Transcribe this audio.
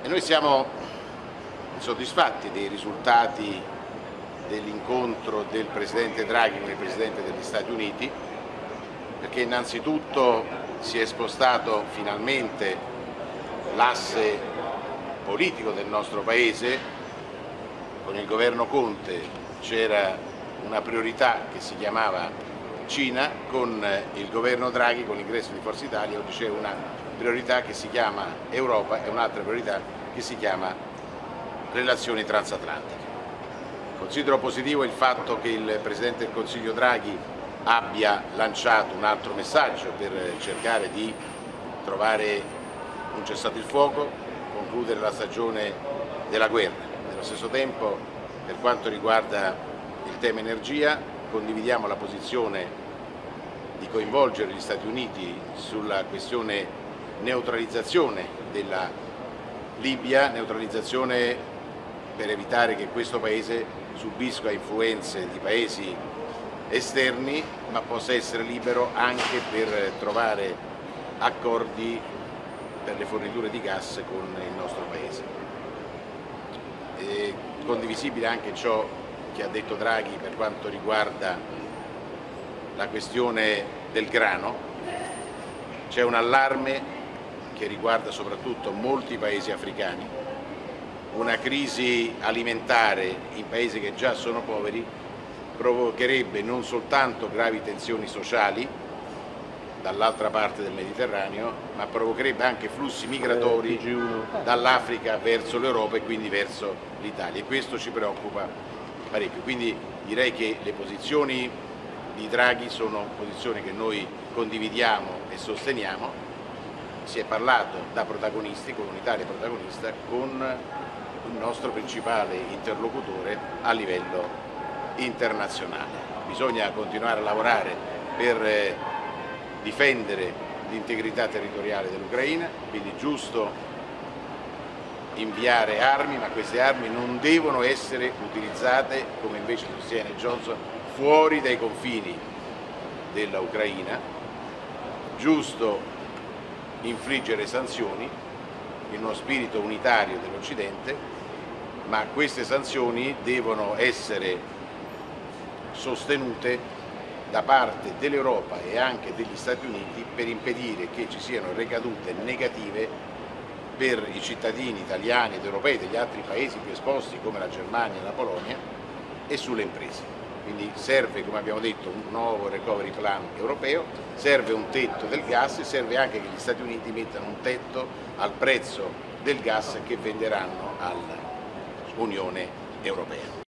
E noi siamo soddisfatti dei risultati dell'incontro del Presidente Draghi con il Presidente degli Stati Uniti, perché innanzitutto si è spostato finalmente l'asse politico del nostro Paese. Con il governo Conte c'era una priorità che si chiamava Cina, con il governo Draghi, con l'ingresso di Forza Italia, oggi c'è una priorità che si chiama Europa e un'altra priorità che si chiama relazioni transatlantiche. Considero positivo il fatto che il Presidente del Consiglio Draghi abbia lanciato un altro messaggio per cercare di trovare un cessate il fuoco, concludere la stagione della guerra. Nello stesso tempo, per quanto riguarda il tema energia, condividiamo la posizione di coinvolgere gli Stati Uniti sulla questione neutralizzazione della Libia, neutralizzazione per evitare che questo Paese subisca influenze di paesi esterni, ma possa essere libero anche per trovare accordi per le forniture di gas con il nostro Paese. È condivisibile anche ciò che ha detto Draghi per quanto riguarda la questione del grano. C'è un allarme che riguarda soprattutto molti paesi africani, una crisi alimentare in paesi che già sono poveri provocherebbe non soltanto gravi tensioni sociali dall'altra parte del Mediterraneo, ma provocherebbe anche flussi migratori dall'Africa verso l'Europa e quindi verso l'Italia, e questo ci preoccupa parecchio. Quindi direi che le posizioni di Draghi sono posizioni che noi condividiamo e sosteniamo. Si è parlato da protagonisti, con un'Italia protagonista, con il nostro principale interlocutore a livello internazionale. Bisogna continuare a lavorare per difendere l'integrità territoriale dell'Ucraina, quindi è giusto inviare armi, ma queste armi non devono essere utilizzate, come invece sostiene Johnson, fuori dai confini dell'Ucraina. Giusto infliggere sanzioni in uno spirito unitario dell'Occidente, ma queste sanzioni devono essere sostenute da parte dell'Europa e anche degli Stati Uniti per impedire che ci siano ricadute negative per i cittadini italiani ed europei degli altri paesi più esposti come la Germania e la Polonia e sulle imprese. Quindi serve, come abbiamo detto, un nuovo recovery plan europeo, serve un tetto del gas e serve anche che gli Stati Uniti mettano un tetto al prezzo del gas che venderanno all'Unione Europea.